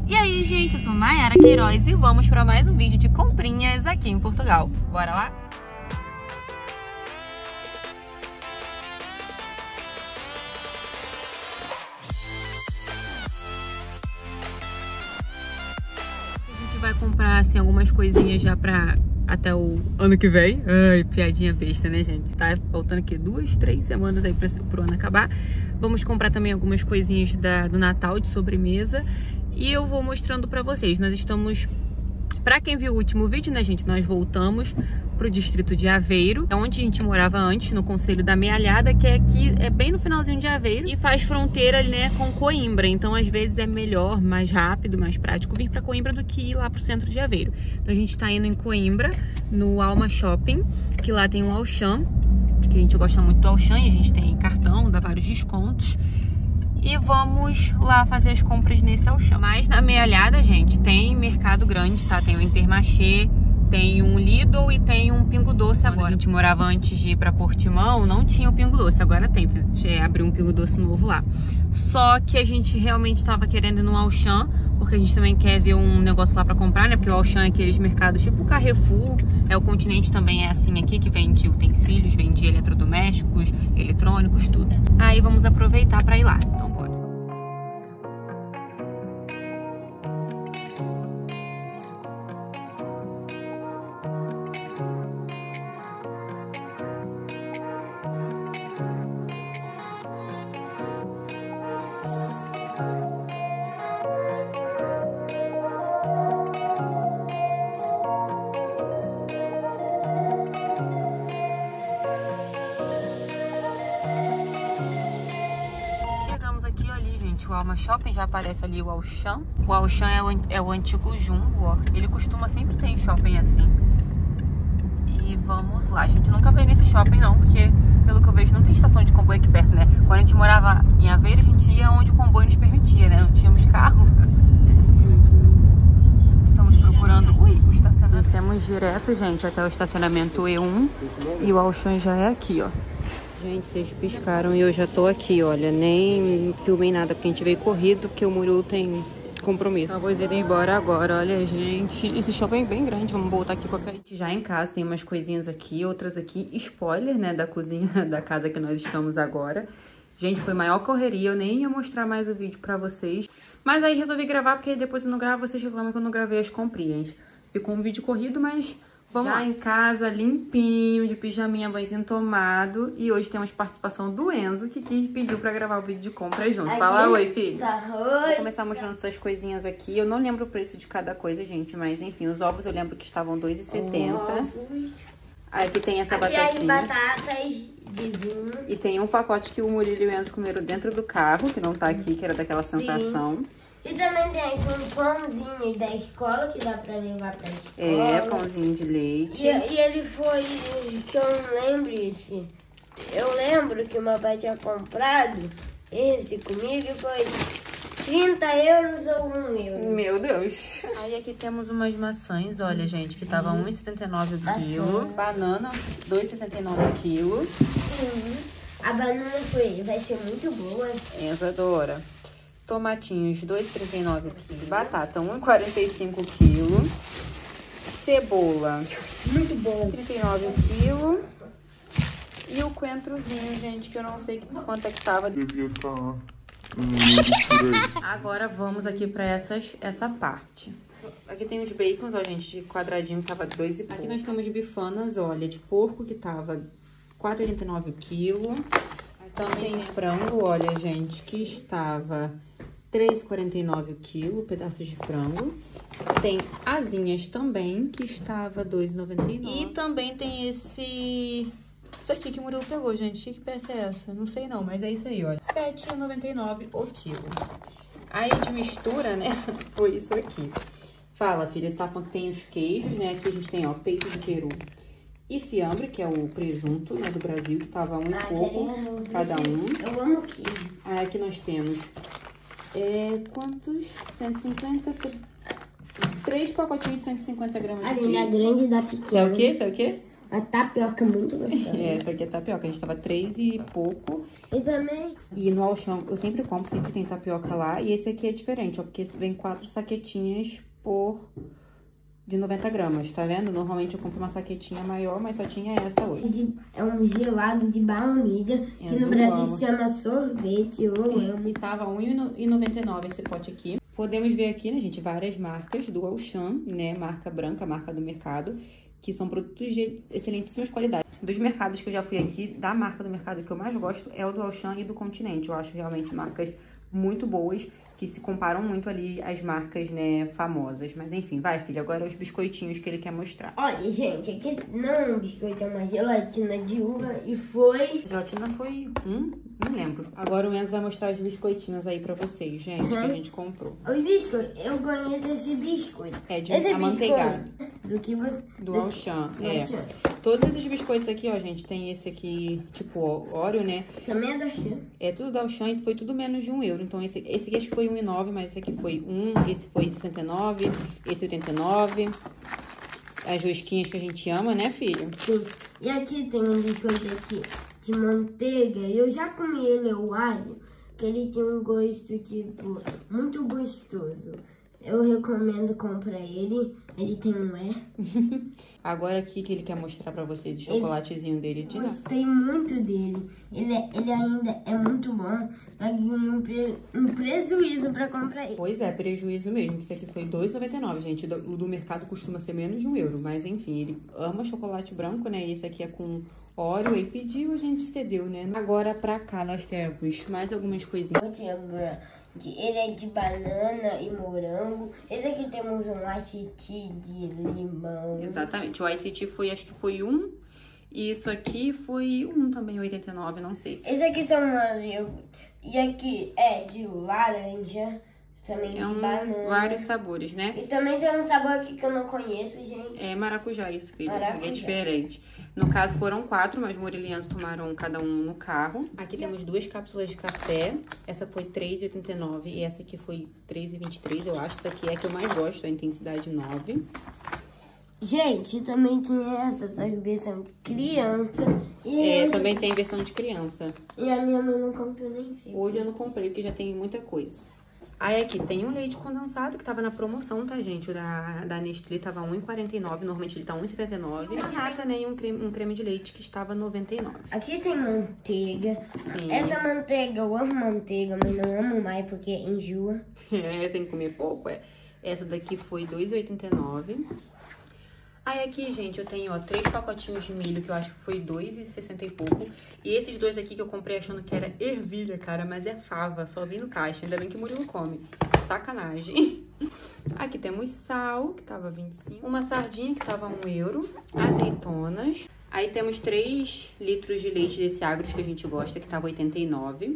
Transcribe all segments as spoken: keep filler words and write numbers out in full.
E aí, gente, eu sou Mayara Queiroz e vamos para mais um vídeo de comprinhas aqui em Portugal. Bora lá? A gente vai comprar, assim, algumas coisinhas já pra até o ano que vem. Ai, piadinha besta, né, gente? Tá faltando aqui duas, três semanas aí pra, pro ano acabar. Vamos comprar também algumas coisinhas da, do Natal de sobremesa. E eu vou mostrando pra vocês. Nós estamos... Pra quem viu o último vídeo, né, gente? Nós voltamos pro distrito de Aveiro, onde a gente morava antes, no Conselho da Mealhada, que é aqui, é bem no finalzinho de Aveiro. E faz fronteira, né, com Coimbra. Então, às vezes, é melhor, mais rápido, mais prático vir pra Coimbra do que ir lá pro centro de Aveiro. Então, a gente tá indo em Coimbra, no Alma Shopping, que lá tem um Auchan, que a gente gosta muito do Auchan, e a gente tem cartão, dá vários descontos. E vamos lá fazer as compras nesse Auchan. Mas na Mealhada, gente, tem mercado grande, tá? Tem o Intermarché, tem um Lidl e tem um Pingo Doce agora. Quando a gente morava antes de ir pra Portimão, não tinha o Pingo Doce, agora tem. Abriu um Pingo Doce novo lá. Só que a gente realmente tava querendo ir no Auchan, porque a gente também quer ver um negócio lá pra comprar, né? Porque o Auchan é aqueles mercados tipo Carrefour, é o Continente também é assim aqui, que vende utensílios, vende eletrodomésticos, eletrônicos, tudo. Aí vamos aproveitar pra ir lá. Então bora. O Alma Shopping, já aparece ali o Auchan. O Auchan é o, é o antigo Jumbo, ó. Ele costuma sempre ter em shopping assim. E vamos lá. A gente nunca veio nesse shopping não, porque pelo que eu vejo não tem estação de comboio aqui perto, né? Quando a gente morava em Aveiro, a gente ia onde o comboio nos permitia, né? Não tínhamos carro. Estamos procurando ui, o estacionamento. Temos direto, gente, até o estacionamento E um. E o Auchan já é aqui, ó. Gente, vocês piscaram e eu já tô aqui, olha, nem filmei nada, porque a gente veio corrido, porque o Murilo tem compromisso. Acabou de ir embora agora, olha, gente, esse shopping é bem grande, vamos voltar aqui com a Kate. Já em casa tem umas coisinhas aqui, outras aqui, spoiler, né, da cozinha da casa que nós estamos agora. Gente, foi maior correria, eu nem ia mostrar mais o vídeo pra vocês, mas aí resolvi gravar, porque depois eu não gravo, vocês reclamam que eu não gravei as comprinhas. Ficou um vídeo corrido, mas... Vamos já lá. Em casa, limpinho, de pijaminha, banhozinho tomado. E hoje temos participação do Enzo, que quis, pediu pra gravar o vídeo de compra junto. Aqui, fala oi, filho. Oi. Vou começar mostrando essas coisinhas aqui. Eu não lembro o preço de cada coisa, gente. Mas, enfim, os ovos eu lembro que estavam dois reais e setenta centavos. Aí aqui tem essa aqui batatinha. Aqui as batatas de vinho. E tem um pacote que o Murilo e o Enzo comeram dentro do carro, que não tá aqui, que era daquela sensação. Sim. E também tem um pãozinho da escola que dá pra levar pra escola. É, pãozinho de leite. E, e ele foi, que eu não lembro esse. Eu lembro que o meu pai tinha comprado esse comigo e foi trinta euros ou um euro. Meu Deus. Aí aqui temos umas maçãs, olha, gente, que tava um real e setenta e nove centavos o quilo. Banana, dois reais e sessenta e nove centavos o quilo. Uhum. A banana foi, vai ser muito boa. Essa adora. Tomatinhos, dois reais e trinta e nove centavos o quilo. Batata, um real e quarenta e cinco centavos o quilo. Cebola, muito bom, trinta e nove centavos o quilo. E o coentrozinho, gente, que eu não sei quanto é que tava. Devia estar. Agora vamos aqui pra essas, essa parte. Aqui tem os bacons, ó, gente, de quadradinho que tava dois reais e pouco. Aqui nós temos bifanas, olha, de porco que tava quatro reais e oitenta e nove centavos o quilo. Também tem frango, olha, gente, que estava três reais e quarenta e nove centavos o quilo, pedaços de frango. Tem asinhas também, que estava dois reais e noventa e nove centavos. E também tem esse... Isso aqui que o Murilo pegou, gente. Que peça é essa? Não sei não, mas é isso aí, olha. sete reais e noventa e nove centavos o quilo. Aí de mistura, né, foi isso aqui. Fala, filha, você tá falando que tem os queijos, né? Aqui a gente tem, ó, peito de peru e fiambre, que é o presunto, né, do Brasil, que tava um e ah, pouco cada um. Eu amo queijo. Aí aqui nós temos, é, quantos? cento e cinquenta, três pacotinhos de cento e cinquenta gramas de queijo. A grande da pequena. Isso é o quê? Isso é o quê? a tapioca muito gostosa. É, essa aqui é tapioca. A gente tava três e pouco. E também... E no Auchan, eu sempre compro, sempre tem tapioca lá. E esse aqui é diferente, ó. Porque vem quatro saquetinhas por... de noventa gramas, tá vendo? Normalmente eu compro uma saquetinha maior, mas só tinha essa hoje. É um gelado de baunilha, que Eu no Brasil amo. se chama sorvete. Eu amo. E tava um real e noventa e nove esse pote aqui. Podemos ver aqui, né, gente, várias marcas do Auchan, né? Marca branca, marca do mercado, que são produtos de excelentíssimas qualidades. Dos mercados que eu já fui aqui, da marca do mercado que eu mais gosto é o do Auchan e do Continente. Eu acho realmente marcas muito boas, que se comparam muito ali às marcas, né, famosas. Mas enfim, vai, filha, agora os biscoitinhos que ele quer mostrar. Olha, gente, aqui não é um biscoito, é uma gelatina de uva e foi... A gelatina foi um? Não lembro. Agora o Enzo vai mostrar os biscoitinhos aí pra vocês, gente, uhum. que a gente comprou. Os biscoitos, eu conheço esse biscoito. É de esse amanteigado. Biscoito, do que você... Do Auchan, é. Auchan. Todos esses biscoitos aqui, ó, gente, tem esse aqui, tipo, Oreo, né? Também é da Auchan. É tudo da Auchan e foi tudo menos de um euro. Então, esse, esse aqui acho que foi um real e nove, mas esse aqui foi um, esse foi sessenta e nove, esse oitenta e nove. As rosquinhas que a gente ama, né, filho? Sim. E aqui tem um biscoito aqui de manteiga. Eu já comi ele, o alho, que ele tem um gosto, tipo, muito gostoso. Eu recomendo comprar ele. Ele tem um E. Agora aqui que ele quer mostrar pra vocês o chocolatezinho ele, dele de Natal. Gostei muito dele. Ele, é, ele ainda é muito bom. Paguei um, pre, um prejuízo pra comprar ele. Pois é, prejuízo mesmo. Esse aqui foi dois reais e noventa e nove, gente. O do mercado costuma ser menos de um euro. Mas enfim, ele ama chocolate branco, né? Esse aqui é com Oreo. E pediu, a gente cedeu, né? Agora pra cá nós temos mais algumas coisinhas. Ele é de banana e morango. Esse aqui temos um ice tea de limão. Exatamente. O ice tea foi, acho que foi um. E isso aqui foi um também, oitenta e nove, não sei. Esse aqui são uma... E aqui é de laranja. Também é de um, banana. Vários sabores, né? E também tem um sabor aqui que eu não conheço, gente. É maracujá isso, filho. Maracujá. É diferente. No caso, foram quatro, mas Murilo e Enzo tomaram cada um no carro. Aqui temos duas cápsulas de café. Essa foi três reais e oitenta e nove e essa aqui foi três reais e vinte e três, eu acho. Essa aqui é a que eu mais gosto, a intensidade nove. Gente, também tinha essa da versão de criança. E é, eu... também tem versão de criança. E a minha mãe não comprou nem sei. Hoje eu não comprei, porque já tem muita coisa. Aí aqui tem um leite condensado que tava na promoção, tá, gente? O da, da Nestlé tava um real e quarenta e nove, normalmente ele tá um real e setenta e nove. E nata, né? E um creme, um creme de leite que estava noventa e nove. Aqui tem manteiga. Sim. Essa manteiga, eu amo manteiga, mas não amo mais porque enjoa. É, tem que comer pouco, é. Essa daqui foi dois reais e oitenta e nove. Aí aqui, gente, eu tenho, ó, três pacotinhos de milho, que eu acho que foi dois reais e sessenta e pouco. E esses dois aqui que eu comprei achando que era ervilha, cara, mas é fava, só vi no caixa. Ainda bem que o Murilo come. Sacanagem. Aqui temos sal, que tava vinte e cinco. Uma sardinha, que tava um euro. Azeitonas. Aí temos três litros de leite desse Agros que a gente gosta, que tava oitenta e nove.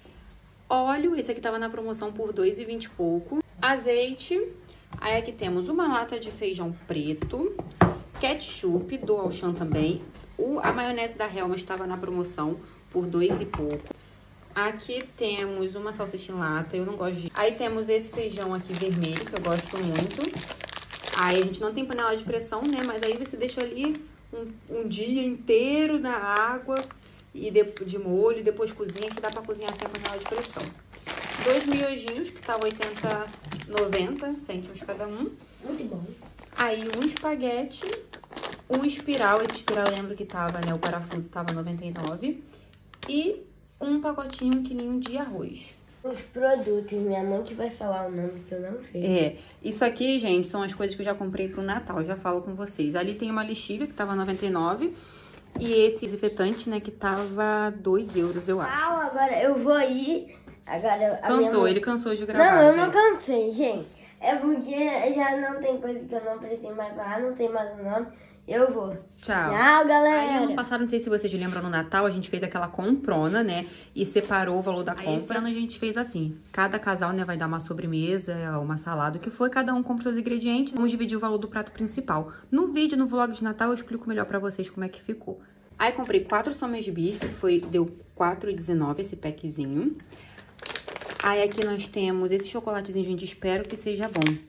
Óleo, esse aqui tava na promoção por dois reais e vinte e pouco. Azeite. Aí aqui temos uma lata de feijão preto, ketchup do Auchan também. O, a maionese da Helma estava na promoção por dois e pouco. Aqui temos uma salsicha em lata, eu não gosto de... Aí temos esse feijão aqui vermelho, que eu gosto muito. Aí a gente não tem panela de pressão, né? Mas aí você deixa ali um, um dia inteiro na água e de, de molho, e depois cozinha, que dá pra cozinhar sem panela de pressão. Dois miojinhos, que tá oitenta, noventa cêntimos cada um. Muito bom. Aí um espaguete, um espiral. Esse espiral eu lembro que tava, né? O parafuso tava noventa e nove. E um pacotinho, um quilinho de arroz. Os produtos, minha mãe que vai falar o nome que eu não sei. É, isso aqui, gente, são as coisas que eu já comprei pro Natal, eu já falo com vocês. Ali tem uma lixívia que tava noventa e nove. E esse desinfetante, né, que tava dois euros, eu acho. Ah, agora eu vou ir... Agora, a cansou, mãe... ele cansou de gravar. Não, eu gente. não cansei, gente. É porque já não tem coisa que eu não preciso mais falar, não sei mais o nome. Eu vou. Tchau. Tchau, galera. Aí, ano passado, não sei se vocês lembram, no Natal, a gente fez aquela comprona, né? E separou o valor da compra. Aí, esse ano a gente fez assim. Cada casal, né, vai dar uma sobremesa, uma salada, o que for. Cada um compra seus ingredientes. Vamos dividir o valor do prato principal. No vídeo, no vlog de Natal, eu explico melhor pra vocês como é que ficou. Aí, comprei quatro somas de bife. Foi, deu quatro reais e dezenove esse packzinho. Aí, aqui nós temos esse chocolatezinho, gente. Espero que seja bom.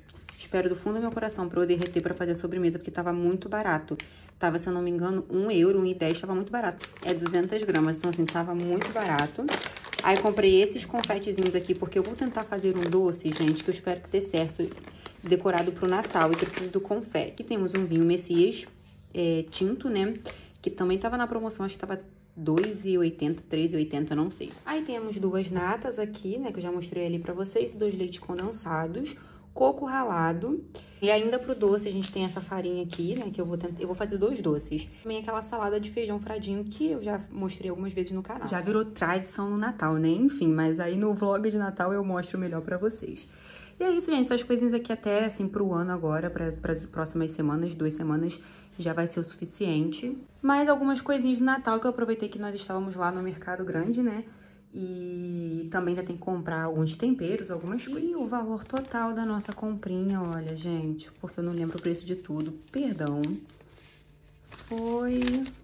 espero do fundo do meu coração pra eu derreter pra fazer a sobremesa, porque tava muito barato. Tava, se eu não me engano, um euro, um e dez, tava muito barato. É duzentas gramas, então assim, tava muito barato. Aí comprei esses confetezinhos aqui, porque eu vou tentar fazer um doce, gente, que eu espero que dê certo, decorado pro Natal. E preciso do confete. Aqui temos um vinho Messias é, tinto, né, que também tava na promoção, acho que tava dois e oitenta, três e oitenta, não sei. Aí temos duas natas aqui, né, que eu já mostrei ali pra vocês, dois leites condensados, coco ralado. E ainda pro doce a gente tem essa farinha aqui, né, que eu vou tentar, eu vou fazer dois doces. Também aquela salada de feijão fradinho que eu já mostrei algumas vezes no canal. Já virou tradição no Natal, né, enfim, mas aí no vlog de Natal eu mostro melhor pra vocês. E é isso, gente, essas coisinhas aqui até, assim, pro ano agora, pra, pras próximas semanas, duas semanas, já vai ser o suficiente. Mais algumas coisinhas de Natal que eu aproveitei que nós estávamos lá no Mercado Grande, né? E também ainda tem que comprar alguns temperos, algumas coisas. E o valor total da nossa comprinha, olha, gente, porque eu não lembro o preço de tudo, perdão, foi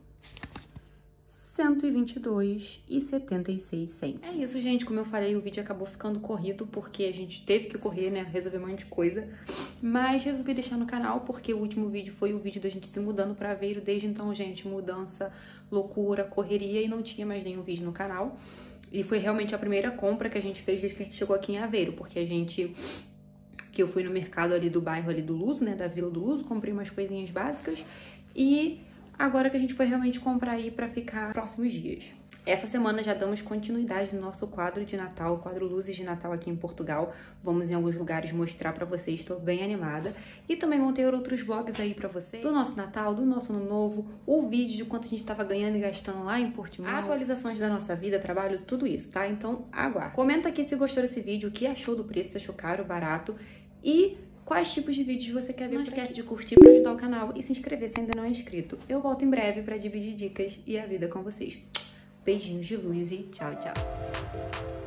cento e vinte e dois reais e setenta e seis centavos. É isso, gente, como eu falei, o vídeo acabou ficando corrido porque a gente teve que correr, né, resolver um monte de coisa. Mas resolvi deixar no canal porque o último vídeo foi o vídeo da gente se mudando pra Aveiro. Desde então, gente, mudança, loucura, correria e não tinha mais nenhum vídeo no canal. E foi realmente a primeira compra que a gente fez desde que a gente chegou aqui em Aveiro, porque a gente... que eu fui no mercado ali do bairro ali do Luso, né, da Vila do Luso, comprei umas coisinhas básicas e agora que a gente foi realmente comprar aí pra ficar próximos dias. Essa semana já damos continuidade no nosso quadro de Natal, o quadro Luzes de Natal aqui em Portugal. Vamos em alguns lugares mostrar pra vocês, estou bem animada. E também vão ter outros vlogs aí pra vocês, do nosso Natal, do nosso Ano Novo, o vídeo de quanto a gente tava ganhando e gastando lá em Portimão, atualizações da nossa vida, trabalho, tudo isso, tá? Então, aguarde. Comenta aqui se gostou desse vídeo, o que achou do preço, se achou caro, barato e quais tipos de vídeos você quer ver. Não esquece de curtir pra ajudar o canal e se inscrever se ainda não é inscrito. Eu volto em breve pra dividir dicas e a vida com vocês. Beijinhos de luz e tchau, tchau.